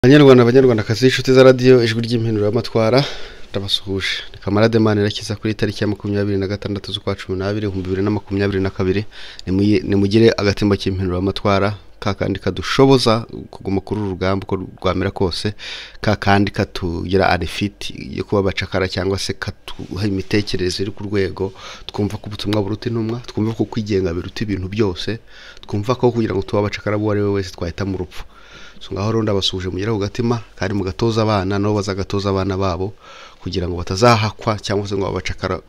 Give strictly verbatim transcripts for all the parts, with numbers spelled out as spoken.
Abanyarwanda abanyarwanda kazi inshuti za radio ijwi ry'impinduramatwara ndabasuhuje kamarade mane rakiza kuri tariki ya makumyabiri na gatandatu z'ukwa cumi n'abiri bibiri na makumyabiri na kabiri ni mugire agatimba cy'impinduramatwara kakandi kadushoboza kuguma kuri urugamba ko rwamera kose kakandi katugira arifiti yo kuba bacakara cyangwa se katuha imitekerereze iri ku rwego twumva ko ubutumwa buruta intumwa twumva ko kwigenga biruta ibintu byose twumva ko kugira ngo tuba bacakara bo ari we wese twahita mu rupfu so ngaho ronda basuje mugira ugatima kandi mugatoza abana no bazagatoza abana babo kugira ngo batazahakwa cyangwa se ngo babacakara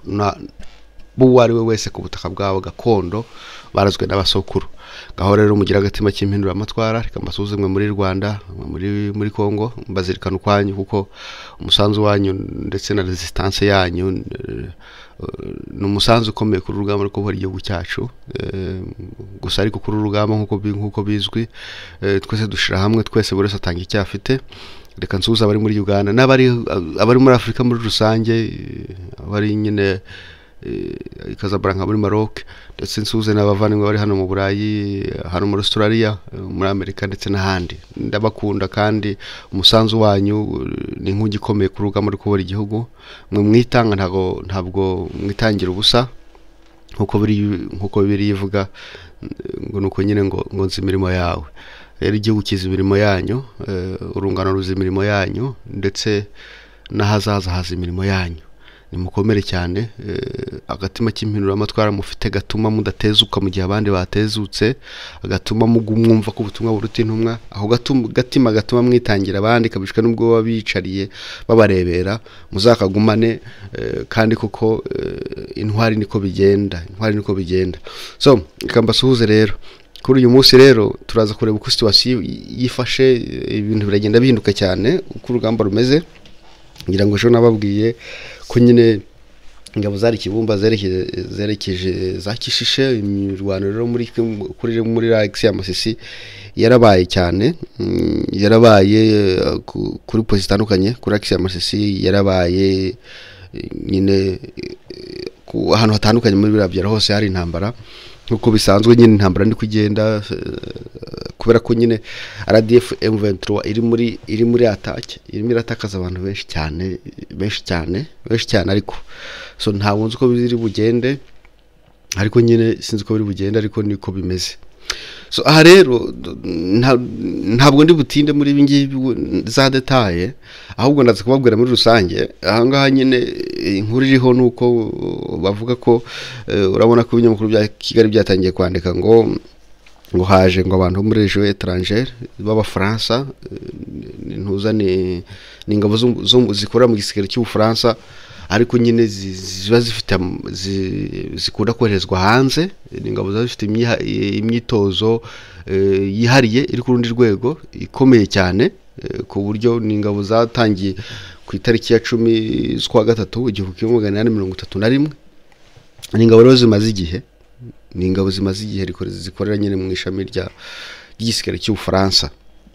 bo ari we wese ku butaka bwabo gakondo barazwe n'abasokuru ngaho rero mugira agatima cy'impinduramatwara reka mbasuzumwe muri Rwanda muri muri Congo mbazirikana kwanyu kuko umusanzu wanyu ndetse na resistance yanyu n'umusanzu ukomeye kuri urugamba rwo kubohora igihugu cyacu gusa ariko kuri urugamba nkuko nkuko bizwi twese dushira hamwe twese buri wese atanga icyo afite reka nsuza abari muri Uganda n'abari abari muri Afrika muri rusange abari nyine ikazabranka muri Maroc ndetse nsuze n'abavandimwe bari hano mu Burayi hano muri Australia muri Amerika ndetse n'ahandi ndabakunda kandi umusanzu wanyu ni nk'ugikomeye ku rugamba rwo kubora igihugu mwe mwitanga ntago ntabwo mwitangira ubusa nkuko biri nkuko biri yivuga ngo nuko nyine ngo ngo nzi imirimo yawe rero igihugu kizi imirimo yanyu urungano ruzi imirimo yanyu ndetse n'ahazaza hazi imirimo yanyu nimukomere cyane agatima cy'impinduramatwara mufite gatuma mudatezuka mu gihe abandi batezutse agatuma mugumwumva ko ubutumwa buruta intumwa aho gatuma gatima gatuma mwitangira abandi kabishwe nubwo babicariye babarebera muzakagumane kandi kuko intwari niko bigenda intwari niko bigenda so ikambasuhuze rero kuri uyu munsi rero turaza kureba uko situation yifashe ibintu biragenda bihinduka cyane uko urugamba rumeze ngira ngo ejo nababwiye ko nyine ingabo zari kibumba zerekeje zerekeje zakishishe imirwano rero muri kuri muri Rex ya Masisi yarabaye cyane yarabaye kuri posi zitandukanye kuri Rex ya Masisi yarabaye nyine ahantu hatandukanye muri birabyara hose hari intambara nkuko bisanzwe nyine intambara ndi kugenda kubera ko nyine R D F M vingt-trois iri muri iri muri attaque iri muri atakaza abantu benshi cyane benshi cyane benshi cyane ariko so ntabwo nzi ko biri bugende ariko nyine sinzi ko biri bugende ariko niko bimeze so aha rero ntabwo ndi butinde muri ibingibi za detaye ahubwo ndaza kubabwira muri rusange aha ngaha nyine inkuru iriho nuko bavuga ko urabona ko ibinyamakuru bya Kigali byatangiye kwandika ngo ngo haje ngo abantu muri région étrangère baba France ntuzane n'ingabo zo zikora mu gisigaro cy'u France ariko nyine ziba zifite zikunda koherezwa hanze n'ingabo zifite imyitozo yihariye iri ku rundi rwego ikomeye cyane ku buryo n'ingabo zatangiye ku itariki ya cumi z'ukwa gatatu igihumbi kimwe magana inani mirongo itatu na rimwe n'ingabo rero zimaze igihe n'ingabo zimaze igihe zikorera nyine mu ishami rya ry'igisigaro cy'u France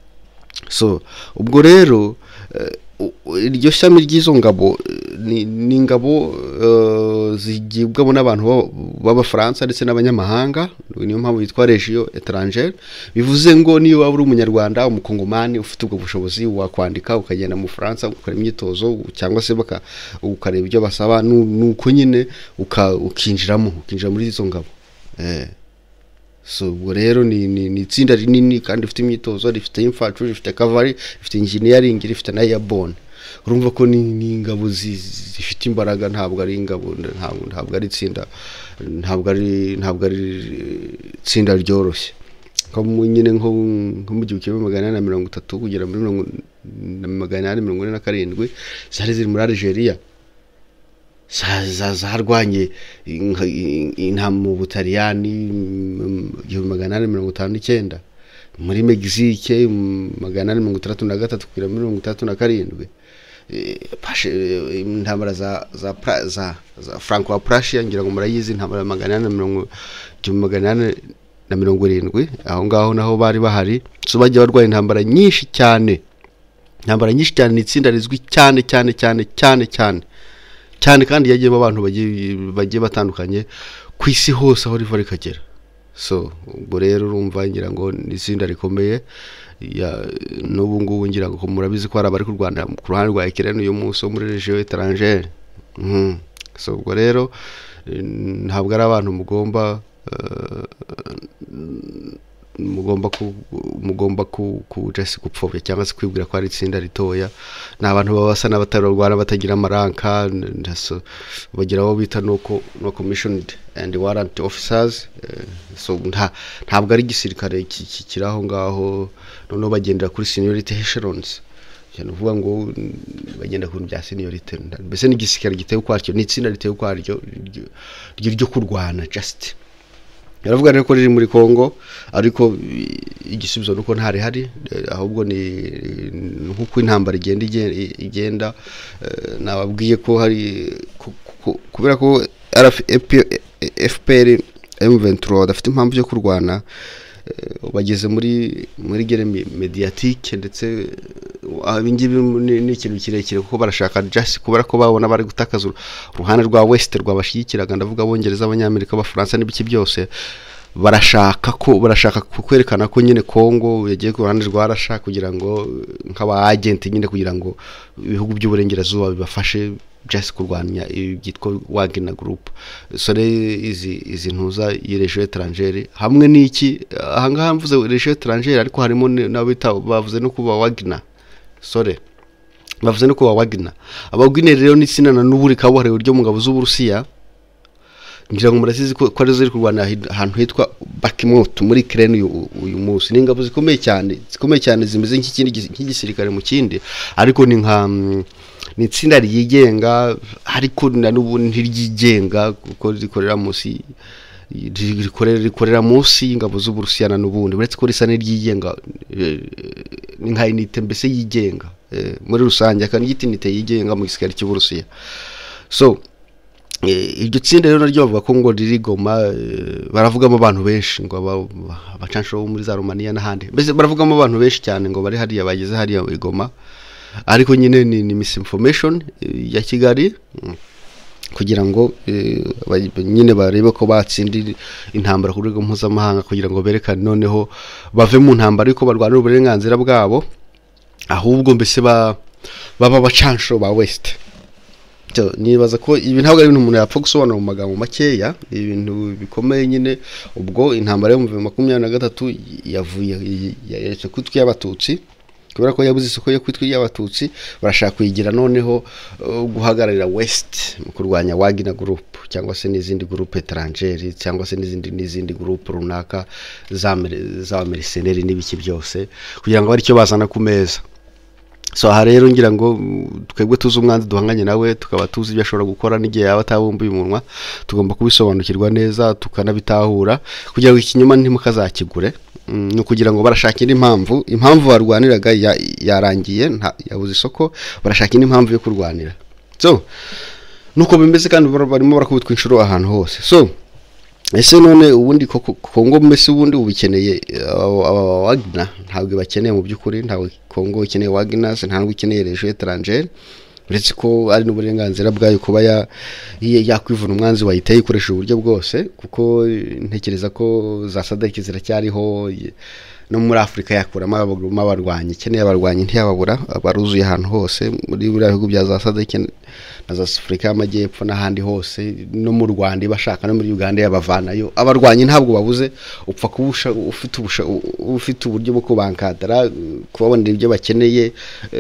so ubwo rero iryo shami ry'izo ngabo ni ingabo zigibwamo n'abantu b'abafaransa ndetse n'abanyamahanga niyo mpamvu yitwa région étrangère bivuze ngo niyo waba uri umunyarwanda umukongomani ufite ubwo bushobozi wakwandika ukagenda mu France ukora imyitozo cyangwa se baka ukareba ibyo basaba nuko nyine ukinjiramo ukinjira muri izo ngabo eh so ubwo rero ni ni itsinda rinini kandi rifite imyitozo rifite infantry rifite cavalry rifite engineering rifite na airborne urumva ko ni ingabo zifite imbaraga ntabwo ari ingabo ntabwo ari itsinda ntabwo ari ntabwo ari itsinda ryoroshye ko nyine nko mu gihumbi kimwe magana inani na mirongo itatu kugera muri magana inani mirongo ine na karindwi zari ziri muri Algeria zarwanye intambara mu Butaliyani igihumbi magana inani mirongo itanu n'icyenda muri Mexique magana inani mirongo itandatu na gatatu kugera muri mirongo itandatu na karindwi intambara za za za Franco Prussia ngira ngo murayizi intambara magana inani mirongo magana inani na mirongo irindwi aho ngaho naho bari bahari so bajya barwaye intambara nyinshi cyane intambara nyinshi cyane n'itsinda rizwi cyane cyane cyane cyane cyane cyane kandi yagiye abantu bagiye batandukanye ku isi hose aho riva rikagera so ubwo rero urumva ngira ngo n'itsinda rikomeye n'ubu ngubu ngira ngo murabizi ko hari abari kurwana ku ruhande rwa Ukraine uyu munsi wo muri region étrangère. So ubwo rero ntabwo ari abantu mugomba mugomba ku mugomba ku kujesi gupfobya cyangwa se kwibwira ko ari itsinda ritoya. N'abantu babasa n'abatararwana batagira amaranka, bagira abo bita nuko no commissioned and warrant officers. So nta ntabwo ari gisirikare kiraho ngaho, noneho bagendera kuri seniority echelons. cyane uvuga ngo bagenda ku bya seniority. Mbese ni gisirikare giteye ukwaryo, ni itsinda riteye ukwaryo ryo kurwana just. Yaravuga rero ko riri muri Congo, ariko igisubizo nuko ntari hari, ahubwo ni nkuko intambara igenda igenda. Nababwiye ko hari kubera ko F P R M vingt-trois dafite impamvu yo kurwana, bageze muri muri gere mediatique, ndetse abingibi ni ikintu kirekire kuko barashaka just kubera ko babona bari gutakaza uruhande rwa West rwabashikiraga, ndavuga abongereza, abanyamerika, abafaransa n'ibiki byose. Barashaka ko barashaka kwerekana ko nyine Congo yagiye ku ruhande rwa Russia kugira ngo nk'aba agent nyine kugira ngo ibihugu by'uburengerazuba bibafashe just kurwanya ibyitwa Wagner group. So izi izi ntuza y'Region étrangère hamwe n'iki ahangaha mvuze Region étrangère, ariko harimo n'abita bavuze no kuba Wagner. Sorry, bavuze no kuba Wagner. Abagwinere rero ni sinana n'uburi kabuhariwe uryo mugabo z'Uburusiya, ngira ngo murasizi ko ari ziri kurwana ahantu hitwa Bakhmut muri Ukraine uyu munsi. Ni ingabo zikomeye cyane, zikomeye cyane zimeze nk'ikindi nk'igisirikare mu kindi, ariko ni nka ni itsinda ryigenga, ariko na n'ubu ntiryigenga kuko rikorera munsi rikorera rikorera munsi y'ingabo z'Uburusiya na n'ubundi, uretse ko risa n'iryigenga ni nka unité mbese yigenga muri rusange, kandi gitinite yigenga mu gisirikare cy'Uburusiya. So iryo tsinda rero naryo bavuga ko ngo riri Goma, baravugamo abantu benshi ngo abacansho bo muri za Romania n'ahandi, mbese baravugamo abantu benshi cyane ngo bari hariya bageze hariya i Goma, ariko nyine ni, ni misinformation ya Kigali kugira ngo nyine barebe ko batsindira intambara ku rwego mpuzamahanga, kugira ngo berekane noneho bave mu ntambara ariko barwanira uburenganzira bwabo, ahubwo mbese baba bacansho ba West. Nibaza ko ibi ntabwo ari ibintu umuntu yapfa gusobanura mu magambo makeya, ibintu bikomeye nyine. Ubwo intambara yo mu makumyabiri na gatatu yavuye yaretse kwitwa y'abatutsi, kubera ko yabuze isoko yo kwitwa y'abatutsi, barashaka kuyigira noneho guhagararira West mu kurwanya Wagner group cyangwa se n'izindi group étrangères cyangwa se n'izindi n'izindi group runaka za za mercenaires n'ibiki byose, kugira ngo ari cyo bazana ku meza. So aha rero ngira ngo twebwe tuzi umwanzi duhanganye nawe, tukaba tuzi ibyo ashobora gukora n'igihe yaba atabumbuye umunwa, tugomba kubisobanukirwa neza tukanabitahura kugira ngo ikinyoma ntimukazakigure. No kugira ngo barashakira impamvu impamvu barwaniraga yarangiye yabuze isoko, barashakira impamvu yo kurwanira. So nuko bimeze, kandi barimo barakubitwa inshuro ahantu hose. So ese none ubundi Congo mbese ubundi ubikeneye Wagner? Ntabwo bakeneye mu by'ukuri, ntabwo Congo ikeneye Wagner, ntabwo ikeneye Region étrangère, uretse ko ari n'uburenganzira bwayo kuba yakwivuna umwanzi wayiteye ikoresha uburyo bwose, kuko ntekereza ko za Sadek ziracyariho no muri Afrika yakuramo abarwanyi, ikeneye abarwanyi ntiyababura, baruzuye ahantu hose muri buriya bihugu bya za Sadek na za Afrika y'Amajyepfo n'ahandi hose, no mu Rwanda bashaka no muri Uganda yabavanayo abarwanyi. Ntabwo babuze, upfa kubusha ufite ubusha ufite uburyo bwo kubankadara, kubabonera ibyo bakeneye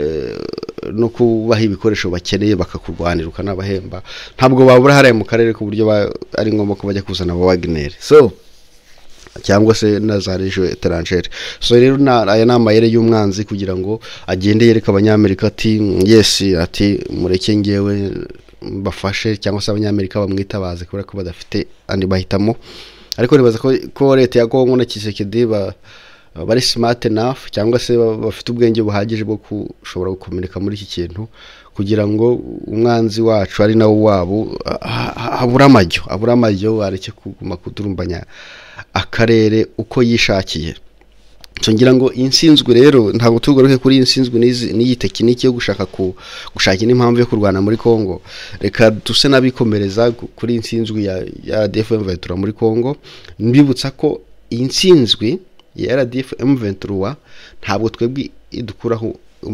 no kubaha ibikoresho bakeneye, bakakurwanira ukanabahemba. Ntabwo babura hariya mu karere ku buryo ari ngombwa ko bajya kuzana aba Wagner so cyangwa se na za Region étrangère. So rero aya namayere y'umwanzi kugira ngo agende yereka abanyamerika ati yes, ati mureke ngewe bafashe, cyangwa se abanyamerika bamwitabaze kubera ko badafite andi bahitamo. Ariko nibaza ko ko leta ya Congo na Kisekedi ba bari smart enough, cyangwa se bafite ubwenge buhagije bwo kushobora gukomereka muri iki kintu, kugira ngo umwanzi wacu ari nawo wabo abura amajyo abura amajyo areke kuguma kudurumbanya akarere uko yishakiye. So ngira ngo insinzwe rero ntabwo tugaruke kuri insinzwe n'iyi tekiniki yo gushaka ku gushakira impamvu yo kurwana muri Congo. Reka duse nabikomereza kuri insinzwe ya R D F M vingt-trois muri Congo, mbibutsa ko insinzwe ya R D F M vingt-trois ntabwo twebwe idukuraho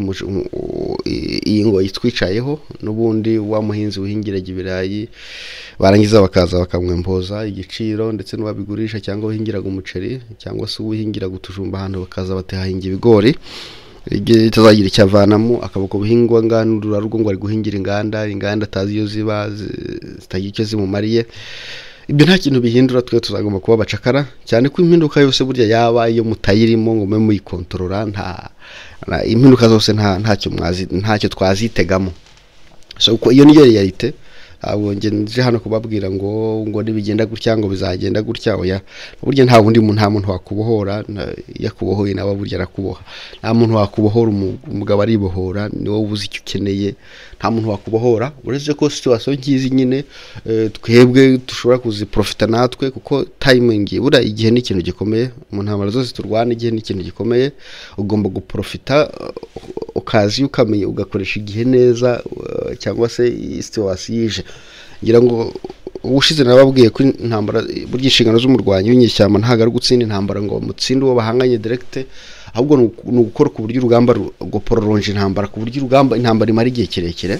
iyi ngo yitwicayeho n'ubundi wa muhinzi uhingiraga ibirayi barangiza bakaza bakamwempoza igiciro ndetse n'uwabigurisha cyangwa uhingiraga umuceri cyangwa se uhingiraga utujumba ahantu bakaza batehahinga ibigori igihe tazagira icyavanamo akaboko buhingwa ngandura rugo ngo ari guhingira inganda inganda tazi iyo ziba zitagira icyo zimumariye. Ibyo nta kintu bihindura, twe tuzagomba kuba bacakara cyane ko impinduka yose burya yaba iyo mutayirimo ngo mwe muyikontorora nta impinduka zose nta ntacyo mwazi ntacyo twazitegamo. So iyo niyo realite. Abo nge nje hano kubabwira ngo ngo nibigenda gutya ngo bizagenda gutya oya, burya nta wundi muntu nta muntu wakubohora yakubohoye nawe burya arakuboha. Nta muntu wakubohora umugabo aribohora ni wowe ubuze icyo ukeneye, nta muntu wakubohora uretse ko situation ngizi nyine twebwe dushobora kuziprofita natwe kuko timing bura igihe ni ikintu gikomeye mu ntambara zose turwana, igihe ni ikintu gikomeye ugomba guprofita ukazi ukamenya ugakoresha igihe neza cyangwa se situation yije. Ngira ngo ubushize nababwiye ko intambara burya inshingano z'umurwanyi w'inyeshyamba ntago ari gutsinda intambara ngo mutsinde uwo bahanganye direct, ahubwo ni ugukora ku buryo urugamba rwo prolonge intambara ku buryo urugamba intambara imara igihe kirekire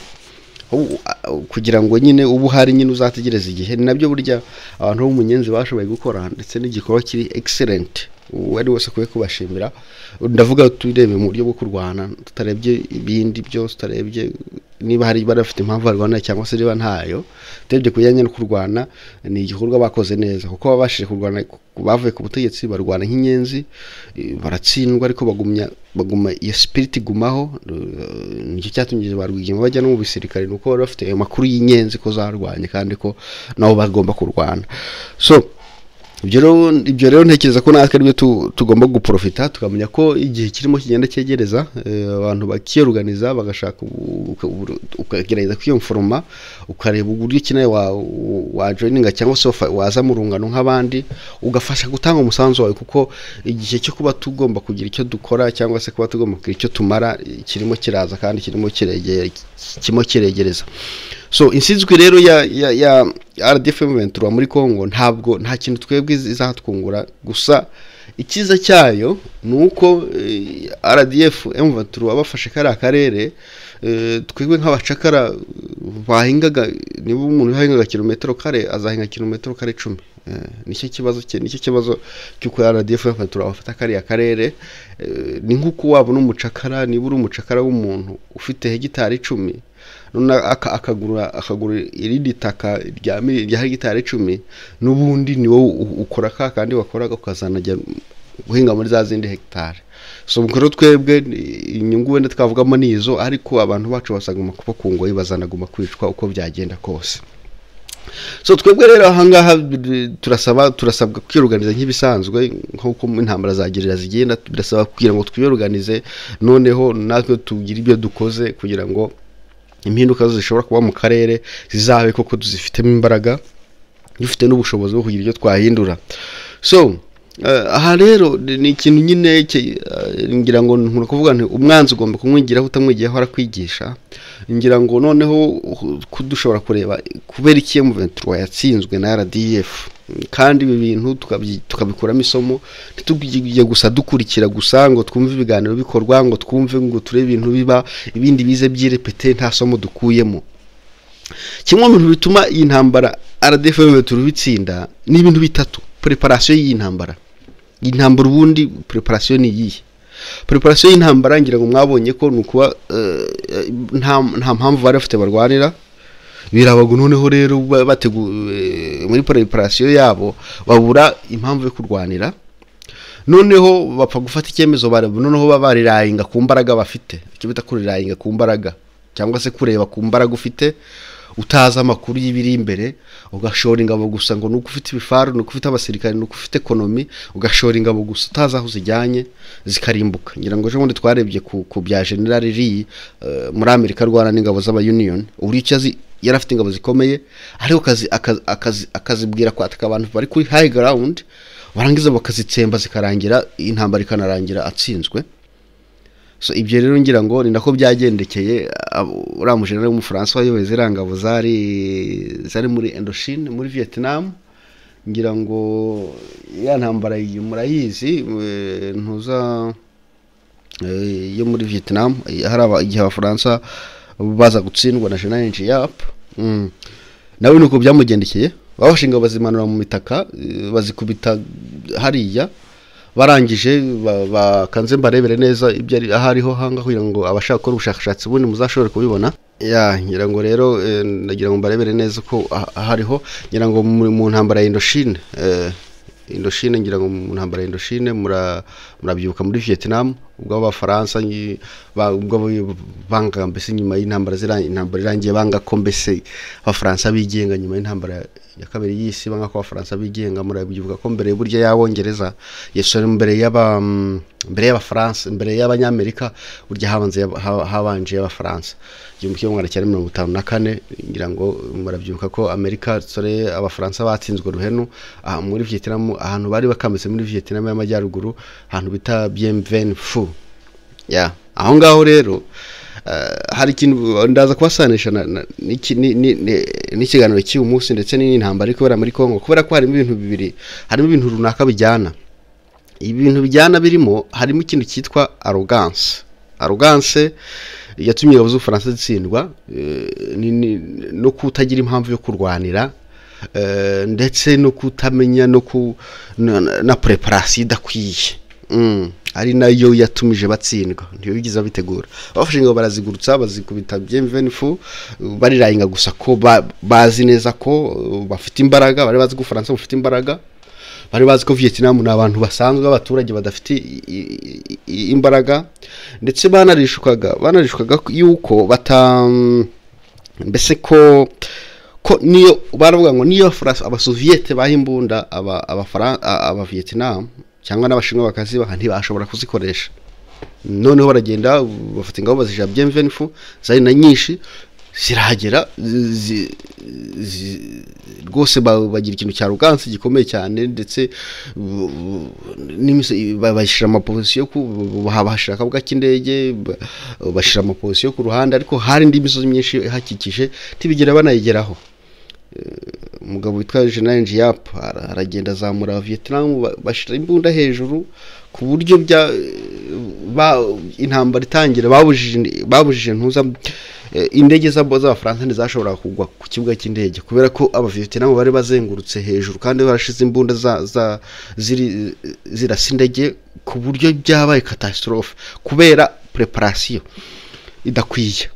kugira ngo nyine ubu hari nyine uzategereza igihe. Ni nabyo burya abantu bo mu nyenzi bashoboye gukora ndetse n'igikorwa kiri excellent wari wose kwe kubashimira. Ndavuga turebe mu buryo bwo kurwana tutarebye ibindi byose, tutarebye niba hari barafite impamvu barwana cyangwa se niba ntayo, tebye kujyanye no kurwana ni igikorwa bakoze neza kuko babashije kurwana bavuye ku butegetsi barwana nk'inyenzi baratsindwa ariko bagumya baguma iyo spirit gumaho. Nicyo cyatumye barwigema bajya no mu bisirikare nuko bari bafite amakuru y'inyenzi ko zarwanye kandi ko nabo bagomba kurwana. So ibyo rero ibyo rero ntekereza ko natwe ari byo tugomba guprofita tukamenya ko igihe kirimo kigenda cyegereza abantu bakiyorganiza bagashaka ukagerageza kwiyumforoma ukareba uburyo kinaye wa wa joininga cyangwa se waza mu rungano nk'abandi ugafasha gutanga umusanzu wawe kuko igihe cyo kuba tugomba kugira icyo dukora cyangwa se kuba tugomba kugira icyo tumara kirimo kiraza kandi kirimo kiregera kimo kiregereza. So insizwe rero ya ya, ya R D F M vingt-trois muri Congo ntabwo nta kintu twebwe izahatwungura, gusa ikiza cyayo nuko eh, R D F M vingt-trois bafashe kari akarere eh, twebwe nk'abacakara bahingaga niba umuntu yahingaga kilometero kare azahinga kilometero kare icumi. Eh, nicyo kibazo cye nicyo kibazo cyuko R D F M vingt-trois bafata kari akarere eh, ni nkuko wabona umucakara niba uri umucakara w'umuntu ufite hegitari icumi nuna akagura akagura irindi taka rya rya hegitari icumi n'ubundi ni wowe ukora ka kandi wakoraga ukazanajya guhinga muri za zindi hegitari. So mukoro twebwe inyungu wenda twavugamo nizo ariko abantu bacu basaguma kuba kungoyi bazanaguma kwicwa uko byagenda kose. So twebwe rero ahangaha turasaba turasabwa kwiyorganiza nk'ibisanzwe nkuko intambara zagirira zigenda, birasaba kugira ngo twiyorganize noneho natwe tugira ibyo dukoze kugira ngo impinduka zishobora kuba mu karere zizabe koko tuzifitemo imbaraga dufite n'ubushobozi bwo kugira ibyo twahindura. So uh, aha rero ni ikintu nyine ngira ngo nkuru kuvuga nti umwanzi ugomba kumwigiraho utamwigiye aho arakwigisha. Ngira ngo noneho kudushobora kureba kubera iki M vingt-trois yatsinzwe na R D F kandi ibi bintu tukabikuramo isomo ntitugiye gusa dukurikira gusa ngo twumve ibiganiro bikorwa ngo twumve ngo turebe ibintu biba ibindi bize byirepete nta somo dukuyemo. Kimwe mu bintu bituma iyi ntambara R D F turubitsinda ni ibintu bitatu. Preparation y'intambara, intambara ubundi preparation ni iyi preparation y'intambara ngira ngo mwabonye ko nukuba nta nta mpamvu bari bafite barwanira birabago noneho rero bateguye muri preparation yabo babura impamvu yo kurwanira noneho bapfa gufata icyemezo bare noneho babarirayinga ku mbaraga bafite icyo bita kurirayinga ku mbaraga cyangwa se kureba ku mbaraga ufite utaza amakuru y'ibiri imbere ugashora ingabo gusa ngo nuko ufite ibifaru nuko ufite abasirikare nuko ufite ekonomi ugashora ingabo gusa utaza aho zijyanye zikarimbuka. Ngira ngo je bundi twarebye ku, ku bya General Lee uh, muri Amerika rwana n'ingabo z'aba Union uri cyazi yarafite ingabo zikomeye ariko kazi akazi akazibwira kwataka abantu bari kuri high ground barangiza bakazitsemba zikarangira intambara ikanarangira atsinzwe. So ibyo rero ngira ngo ni nako byagendekeye uriya general w'umufaransa wayoboye zirangabo zari zari muri Indochine muri Vietnam ngira ngo ya ntambara murayizi ntuza yo muri Vietnam hari igihe abafaransa baza gutsindwa na Jeanne Yap nawe nuko byamugendekeye babashinga bazimanura mu mitaka bazikubita hariya barangije bakanze mbarebere neza ibyo ari ahariho hanga kugira ngo abashaka gukora ubushakashatsi bundi muzashobore kubibona ya ngira ngo rero ndagira ngo mbarebere neza ko ahariho ngira ngo mu ntambara ya Indochine Indochine ngira ngo mu ntambara ya Indochine murabyuka muri Vietnam ubwo abafaransa ubwo banga mbese nyuma y'intambara ziranye intambara irangiye banga ko mbese abafaransa bigenga nyuma y'intambara ya kabiri y'isi banga ko abafaransa bigenga murabyuka ko mbere burya y'abongereza yesore mbere y'aba mbere y'abafaransa mbere y'abanyamerika burya habanze habanje y'abafaransa igihumbi kimwe magana cyenda mirongo itanu na kane ngira ngo murabyuka ko Amerika sore abafaransa batsinzwe ruhenu muri Vietnam ahantu bari bakameze muri Vietnam y'amajyaruguru ahantu bita Bien Ven Phu ya aho ngaho rero hari ikintu ndaza kubasanisha n'ikiganiro cy'uyu munsi ndetse n'intambara ariko bara muri Congo kubera ko harimo ibintu bibiri harimo ibintu runaka bijyana ibintu bijyana birimo harimo ikintu cyitwa arrogance arrogance yatumye abazu Faransa zitsindwa no kutagira impamvu yo kurwanira ndetse no kutamenya no ku na preparation idakwiye ari nayo yatumije batsindwa ntiyo bigize bitegura bafashe ngo barazigurutsa bazikubita Bien Phu barirayinga gusa ko bazi neza ko bafite imbaraga bari bazi ko Faransa bafite imbaraga bari bazi ko Vietnam ni abantu basanzwe abaturage badafite imbaraga ndetse banarishukaga banarishukaga yuko bata mbese ko ko niyo baravuga ngo niyo abasoviete bahimbunda aba aba aba Vietnam cyangwa n'abashinwa bakazi baka ntibashobora kuzikoresha noneho baragenda bafata ingabo bazija Bien Phu zari na nyinshi ziragera rwose bagira ikintu cya arrogance gikomeye cyane ndetse bashira amaposition ku bahashira akabuga cy'indege bashira amaposition ku ruhande ariko hari indi misozi myinshi ihakikije tibigera banayigeraho umugabo witwa Jeanne Yap aragenda azamura Vietnam bashira imbunda hejuru ku buryo bya intambara itangira babujije babujije ntuza indege z'abafaransa ntizashobora kugwa ku kibuga cy'indege kubera ko abavietnam bari bazengurutse hejuru kandi barashize imbunda za za ziri zirasindege ku buryo byabaye catastrophe kubera preparation idakwiye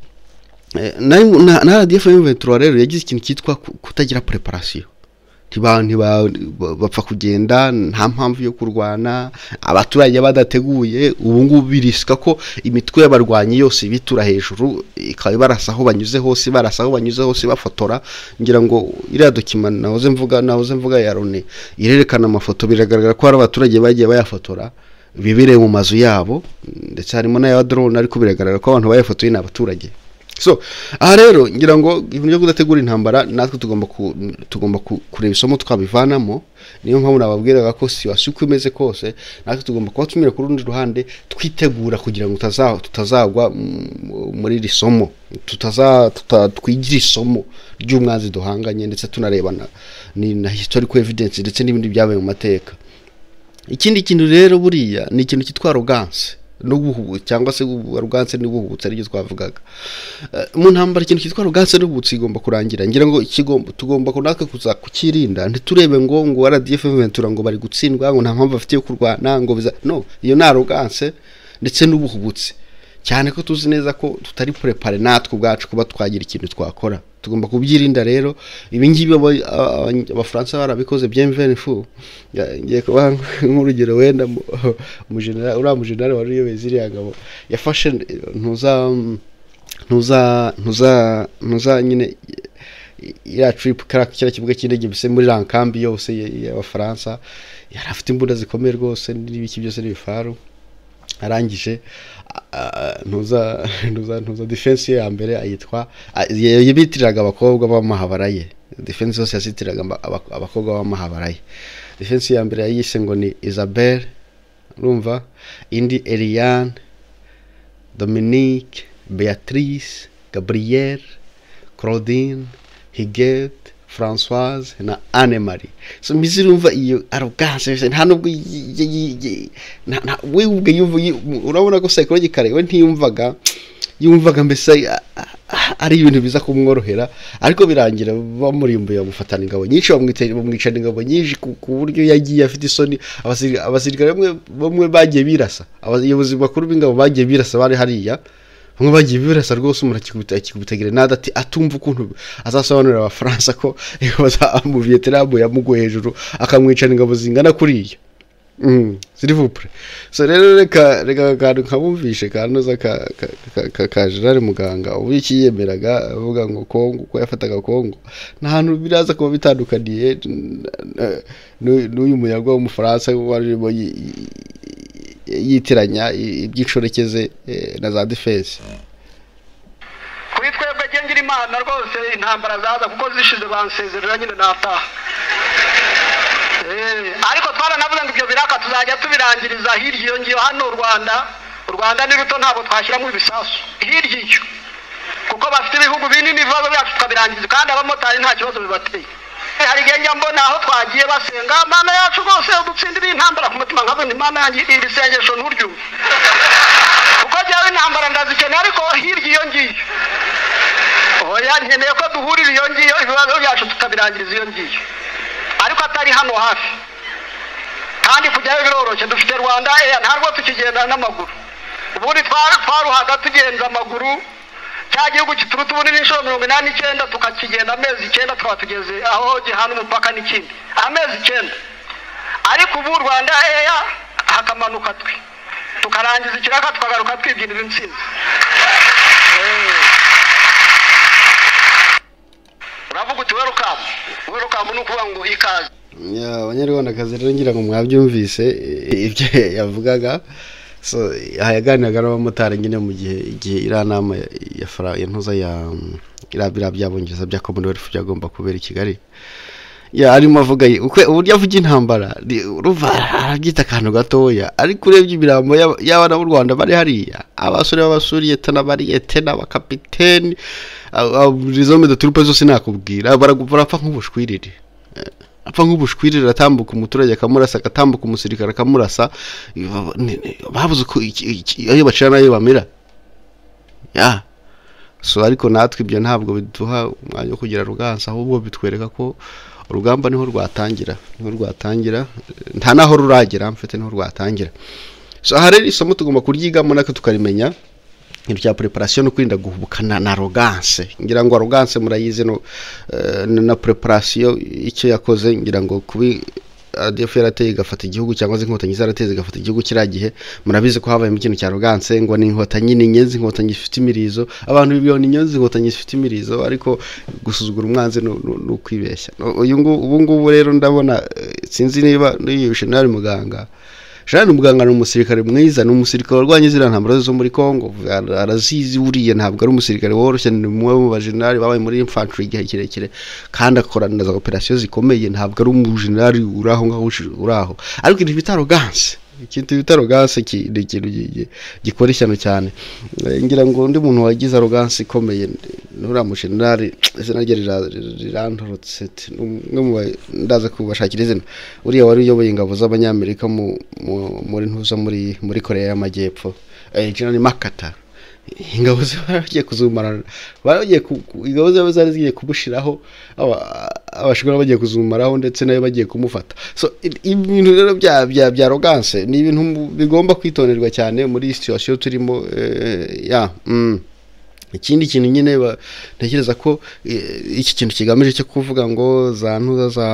na R D F M vingt-trois rero yagize ikintu cyitwa kutagira preparation tibantu bapfa kugenda nta mpamvu yo kurwana abaturage badateguye ubu ngubu biriska ko imitwe y'abarwanyi yose bitura hejuru ikaba barasaho banyuze hose barasaho banyuze hose bafotora ngira ngo iriya document nahoze mvuga nahoze mvuga ya Rone irerekana amafoto biragaragara ko ari abaturage bagiye bayafotora bibire mu mazu yabo ndetse harimo na ya drone ariko biragaragara ko abantu bayafotoye n'abaturage. So aha rero ngira ngo ibintu byo kudategura intambara natwe tugomba tugomba kureba isomo twabivanamo niyo mpamvu nababwiraga ko si wasuko imeze kose natwe tugomba kuba tumira ku rundi ruhande twitegura kugira ngo tutazagwa muri risomo tutaza twigira isomo ry'umwanzi duhanganye ndetse tunarebana ni na historical evidence ndetse n'ibindi byabaye mu mateka. Ikindi kintu rero buriya ni ikintu cyitwa arrogance n'ubuhubu cyangwa se arrogance n'ubuhubutse ari twavugaga mu ntambara ikintu cyitwa arrogance n'ubuhubutse igomba kurangira ngira ngo ikigomba tugomba kunaka kuza kukirinda ntiturebe ngo ngo R D F ventura ngo bari gutsindwa ngo nta mpamvu bafite yo kurwana ngo biza no iyo na arrogance ndetse n'ubuhubutse cyane ko tuzi neza ko tutari prepare natwe ubwacu kuba twagira ikintu twakora tugomba kubyirinda rero ibingibi abafaransa barabikoze Bien Phu ngiye kuba nk'urugero wenda mu general ura mu general wari yobeziri yagabo yafashe ntuza ntuza ntuza ntuza nyine ya trip crack cyera kivuga cy'indege bise muri rankambi yose y'abafaransa yari afite imbunda zikomeye rwose n'ibiki byose n'ibifaru arangije ntuza ntuza ntuza defense ya mbere ayitwa yibitiraga abakobwa b'amahabaraye defense yose yasitiraga abakobwa b'amahabaraye defense ya mbere yayise ngo ni Isabelle urumva indi Eliane Dominique Beatrice Gabrielle Claudine Higet Françoise na Anne Marie. So mizirumva iyo arrogance nta nubwo we ubwe yuvu urabona ko psychologically we ntiyumvaga yumvaga mbese ari ibintu biza kumworohera ariko birangira bamurimbuye bamufatana ingabo nyinshi bamwitera bamwicana ingabo nyinshi ku buryo yagiye afite isoni abasirikare bamwe bamwe bagiye birasa abayobozi bakuru b'ingabo bagiye birasa bari hariya bamwe bagiye birasa rwose umuntu akikubitagira nada ati atumva ukuntu azasobanurira abafaransa ko mu Vietnam yamugoye hejuru akamwicana ingabo zingana kuriya. Mm, s'il vous plaît. So rero reka reka kantu kabumvishe kanoza ka ka General Muganga ubu ikiyemeraga avuga ngo Kongo ko yafataga Kongo nta hantu biraza kuba bitandukaniye n'uyu muyago w'umufaransa warimo yitiranya iby'icorekeze na za defense. Kuri twebwe gengira Imana rwose intambara zaza kuko zishize bansezerera nyine nataha. Ariko twaranavuze ngo ibyo biraka tuzajya tubirangiriza hirya iyo ngiyo hano u Rwanda u Rwanda ni ruto ntabwo twashyiramo ibisasu hirya icyo kuko bafite ibihugu binini bibazo byacu tukabirangiza kandi abamotari nta kibazo bibateye. Hari genge mbona aho twagiye basenga Mana yacu rwose udutsindira intambara ku mutima nkabona Imana yanjye iri sengesho nturyo kuko jyawe intambara ndazikeneye ariko hirya iyo ngiyo oya nkeneye ko duhurira iyo ngiyo ibibazo byacu tukabirangiriza iyo ngiyo ariko atari hano hafi kandi kujyayo biroroshye dufite Rwanda eh ntarwo tukigenda n'amaguru ubundi twari twaruhaga tugenza amaguru cya gihugu kituruta ubundi n'inshuro mirongo inani n'icyenda tukakigenda amezi icyenda tukaba tugeze aho gihana umupaka n'ikindi amezi icyenda ariko ubu Rwanda eh hakamanuka twe tukarangiza ikiraka tukagaruka twibyinira intsinzi. Uravuga uti welcome welcome nukuvuga ngo ikaze ya abanyarwanda kazi rero ngira ngo mwabyumvise ibyo yavugaga. So hayaganiraga n'abamotari nyine mu gihe igihe iranama ya fara yantuza ya irabira byabongereza bya Commonwealth byagomba kubera i Kigali ya arimo avuga uko uburyo avuga intambara uruva arabyita kantu gatoya ariko urebye ibirambo y'abana b'u Rwanda bari hariya abasore b'abasuriye tana bari etena bakapiteni rizome de trupe zose nakubwira barapfa nk'ubushwirire apfa nk'ubushwirire atambuka umuturage akamurasa akatambuka umusirikare akamurasa babuze ko ayo bacana nayo bamira ya. So ariko natwe ibyo ntabwo biduha umwanya wo kugira rugansa ahubwo bitwereka ko urugamba niho rwatangira niho rwatangira nta naho ruragera mfite niho rwatangira. So aha rero isomo tugomba kuryigamo nako tukarimenya ibyo cya preparation no kwirinda guhubukana na arrogance. Ngira ngo arrogance murayize no uh, na preparation icyo yakoze ngira ngo kubi R D F yarateye gafata igihugu cyangwa inkotanyi zarateze gafata igihugu kiragihe murabize ko habaye mu kintu cya arrogance ngo ni inkotanyi n'inyenzi inkotanyi ifite imirizo abantu bibiyona inyenzi inkotanyi ifite imirizo ariko gusuzugura umwanzi no, no, no kwibeshya. Uyu ngo ubu ngubu rero ndabona sinzi niba n'uyu General Muganga Jean Muganga ni umusirikare mwiza ni umusirikare warwanye zira ntambara zo muri Congo arazizi uriye ntabwo ari umusirikare woroshye ni umwe mu bajenerali babaye muri infantry igihe kirekire kandi akorana za operation zikomeye ntabwo ari umujenerali uraho ngaho uraho ariko ibintu bita arrogance ikintu bita arrogance ki ni ikintu gikora ishyano cyane. Ngira ngo undi muntu wagize arrogance ikomeye nura mujenerali izina rye rirantorotse umwe ndaza kubashakira izina uriya wari uyoboye ingabo z'abanyamerika muri ntuza muri muri Korea y'Amajyepfo eh General Makata ingabo zagiye kuzumara bagiye ingabo zabo zari zigiye kubushiraho abashobora bagiye kuzumaraho ndetse nayo bagiye kumufata. So ibintu rero bya bya bya arrogance ni ibintu bigomba kwitonderwa cyane muri situation turimo ya mm. Ikindi kintu nyine ntekereza ko iki kintu kigamije cyo kuvuga ngo za ntuza za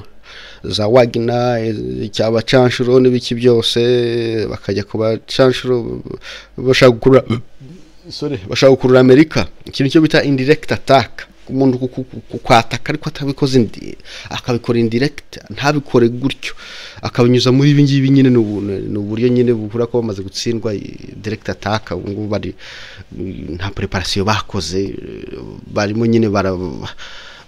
za wagina cyaba canshuro n'ibiki byose bakajya kuba canshuro bashaka gukura sorry bashaka gukurura Amerika ikintu cyo bita indirect attack umuntu kukwataka ariko atabikoze ndi akabikora indirect ntabikore gutyo akabinyuza muri ibi ngibi nyine n'uburyo nyine bukura ko bamaze gutsindwa direct attack ngo bari nta preparation bakoze barimo nyine bara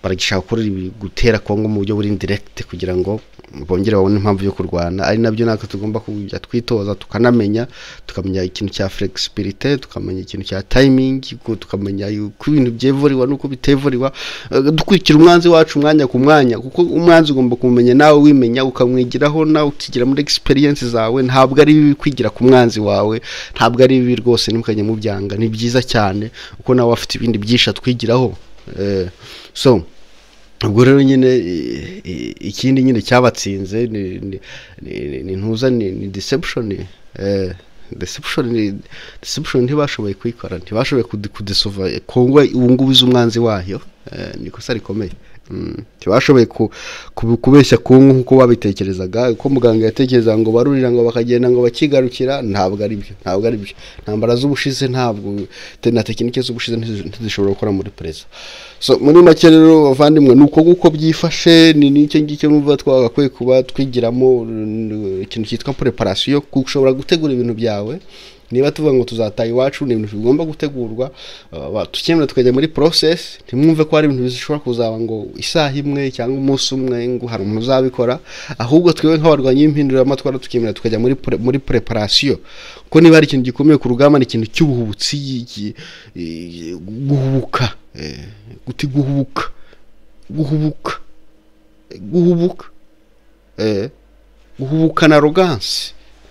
baragishaka gutera Congo mu buryo buri indirect kugira ngo bongere babone impamvu yo kurwana. Ari nabyo naka tugomba kujya twitoza tukanamenya, tukamenya ikintu cya flexibility, tukamenya ikintu cya timing, tukamenya yuko ibintu byevuriwa nuko bitevuriwa, dukurikira umwanzi wacu umwanya ku mwanya, kuko umwanzi ugomba kumenya nawe wimenya ukamwigiraho nawe ukigira muri experience zawe. Ntabwo ari bibi kwigira ku mwanzi wawe, ntabwo ari bibi rwose, nimukanye mu byanga, ni byiza cyane uko nawe afite ibindi byisha twigiraho. eh so ubwo rero nyine ikindi nyine cyabatsinze ni ni ntuza ni deception. eh deception ni deception ntibashoboye kwikora, ntibashoboye kudisova Congo ubu ngubu iz'umwanzi wayo. niko sari komeye, ntibashoboye kubeshya Congo nkuko babitekerezaga, uko muganga yatekereza ngo barurira ngo bakagenda ngo bakigarukira. Ntabwo ari byo, ntabwo ari byo. Ntambara z'ubushize ntabwo na tekinike z'ubushize ntizishobora gukora muri presa. So muri make rero bavandimwe nuko guko byifashe, ni nicyo ngicyo numva twagakwiye kuba twigiramo ikintu cyitwa preparation, kushobora gutegura ibintu byawe. Niba tuvuga ngo tuzataye iwacu, ni ibintu bigomba gutegurwa, tukemera tukajya muri process. Ntimwumve ko ari ibintu bishobora kuzaba ngo isaha imwe cyangwa umunsi umwe ngo hari umuntu uzabikora, ahubwo twiwe nk'abarwanyi b'impinduramatwara tukemera tukajya muri muri preparation. Ko niba ari ikintu gikomeye ku rugamba, ni ikintu cy'ubuhubutsi, guhubuka, guti guhubuka guhubuka guhubuka eh guhubuka na arrogance.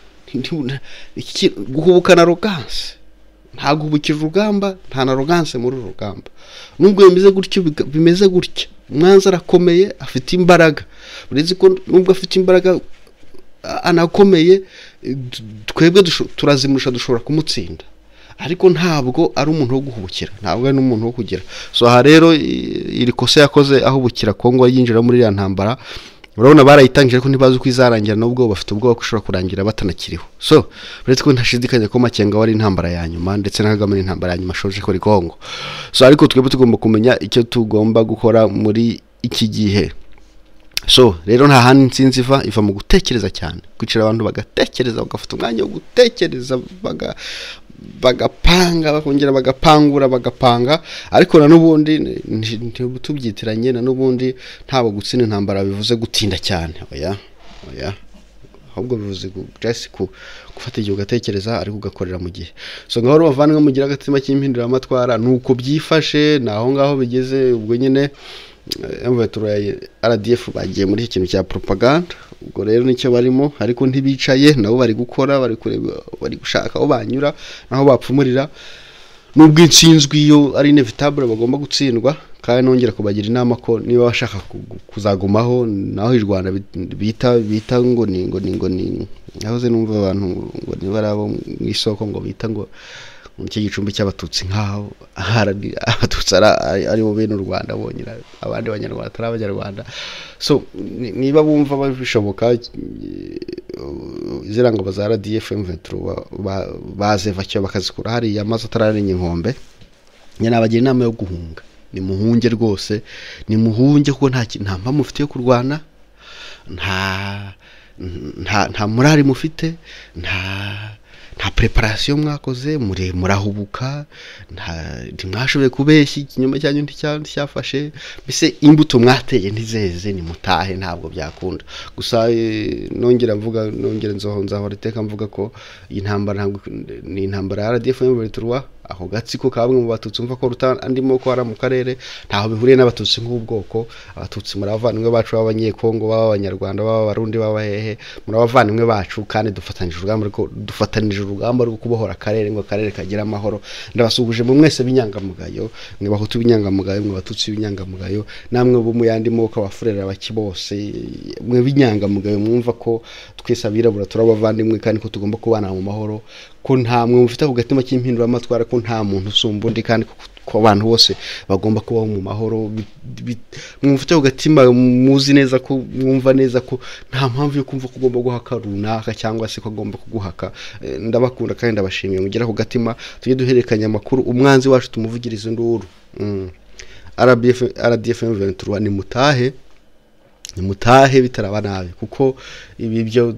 Guhubuka na arrogance, nta guhubukira urugamba, nta na arrogance muri urugamba. Nubwo bimeze gutyo, bimeze gutya, umwanzi arakomeye, afite imbaraga. Uretse ko nubwo afite imbaraga anakomeye, twebwe turazimusha, dushobora kumutsinda, ariko ntabwo ari umuntu wo guhubukira, ntabwo ari n'umuntu wo kugira. So aha rero iri kosa yakoze ahubukira Congo yinjira muri ya ntambara. Urabona barayitangije ko ntibazi ko izarangira, nubwo bafite ubwoba ko ishobora kurangira batanakiriho. So uretse ko ntashidikanya ko Makenga wari intambara ya nyuma, ndetse na Kagame intambara ya nyuma shoje ko Congo. So ariko twebwe tugomba kumenya icyo tugomba gukora muri iki gihe. So rero nta handi nsinzi iva iva mu gutekereza cyane, kwicira abantu bagatekereza, bagafata umwanya wo gutekereza, baga bagapanga, bakongera bagapangura, bagapanga. Ariko na nubundi ntibutubyitiranye, na nubundi ntabo gutsina intambara bivuze gutinda cyane. Oya oya, ahubwo bivuze just ku gufata igihe ugatekereza, ariko ugakorera mu gihe. So ngaho bavanwe mugira agatima cy'impinduramatwara, nuko byifashe naho ngaho bigeze. Ubwo nyine M vingt-trois R D F bagiye muri ikintu cya propaganda. Ubwo rero nicyo barimo, ariko ntibicaye, nabo bari gukora, bari kureba, bari gushaka aho banyura naho bapfumurira. Nubwo insinzwe iyo ari inevitable bagomba gutsindwa, kandi nongera kubagira inama ko niba bashaka kuzagumaho, naho i Rwanda bita bita ngo ni ngo ni ngo ni nahoze numva abantu ngo niba arabo mu isoko ngo bita ngo mu gicumbi cy'abatutsi, nkaho abatutsi ari bo bene u Rwanda bonyira, abandi banyarwanda atari abanyarwanda. So niba bumva babishoboka, ziranga baza R D F M vingt-trois baze vacyo bakazikura hari yamaze atararenye inkombe. Nyana bagira inama yo guhunga, ni muhunge rwose, ni muhunge kuko nta nta mpamvu mufite yo kurwana, nta nta nta morali mufite, nta nta preparation mwakoze, muri murahubuka, nta ntimwashoboye kubeshya, ikinyoma cyanyu nticyafashe. Bise imbuto mwateye ntizeze, ni mutahe, ntabwo byakunda. Gusa nongera mvuga, nongera nzohonza aho riteka mvuga ko intambara ni intambara ya R D F M vingt-trois. Aho gatsiko kabwe mu batutsi umva ko ruta andimo ko ara mu karere, ntaho bihuriye n'abatutsi nk'ubwoko. Abatutsi muravanwe bacu b'abanyekongo, b'abanyarwanda, b'abarundi, b'abahehe, muravanwe bacu, kandi dufatanije urugamba, ariko dufatanije urugamba rwo kubohora akarere ngo akarere kagira amahoro. Ndabasubuje mu mwese binyangamugayo, mwe bahutu binyangamugayo, mwe batutsi binyangamugayo, namwe bo mu yandi moko abafurera baki bose, mwe binyangamugayo, mwumva ko twese abirabura turabavandimwe, kandi ko tugomba kubana mu mahoro, ko nta mwe mufite kugatima cy'impinduramatwara, ko nta muntu usumba undi, kandi ko abantu bose bagomba kubaho mu mahoro. Mufite kugatima muzi neza ko mwumva neza ko nta mpamvu yo kumva ko ugomba guhaka runaka cyangwa se ko agomba kuguhaka. Ndabakunda kandi ndabashimiye, mugira kugatima, tujye duherekanya amakuru, umwanzi wacu tumuvugirize induru. R D F M vingt-trois ni mutahe, ni mutahe bitaraba nabi, kuko ibi byo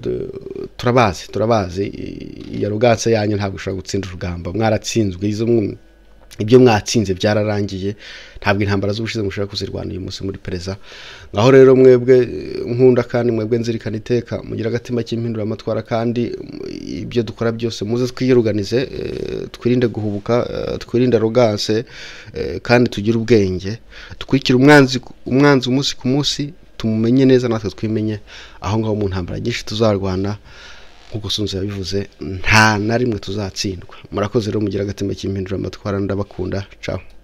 turabazi turabazi ya rugatse yanyu ntabwo ushobora gutsinda urugamba, mwaratsinzwe izo ibyo mwatsinze byararangiye ntabwo intambara z'ubushize mushaka kuzirwana uyu munsi muri pereza ngaho rero mwebwe nkunda kandi mwebwe nzirikana iteka mugira agatima cy'impinduramatwara kandi ibyo dukora byose muze twiyoruganize twirinde guhubuka twirinde arrogance kandi tugire ubwenge dukurikira umwanzi umwanzi umunsi ku munsi tumumenye neza natwe twimenye aho ngaho mu ntambara nyinshi tuzarwana nkuko sunze yabivuze nta na rimwe tuzatsindwa murakoze rero mugira agatima cy'impinduramatwara ndabakunda ciao